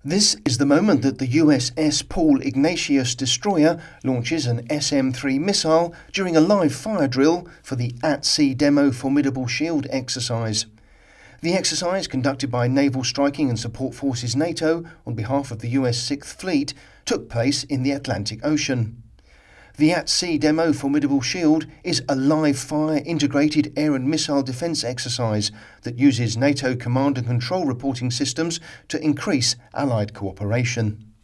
This is the moment that the USS Paul Ignatius destroyer launches an SM-3 missile during a live fire drill for the At-Sea Demo Formidable Shield exercise. The exercise, conducted by Naval Striking and Support Forces NATO on behalf of the US 6th Fleet, took place in the Atlantic Ocean. The At-Sea Demo Formidable Shield is a live-fire integrated air and missile defence exercise that uses NATO command and control reporting systems to increase Allied cooperation.